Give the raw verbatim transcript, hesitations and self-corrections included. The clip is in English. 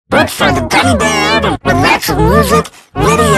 but for the gummy bear, relaxing music, video.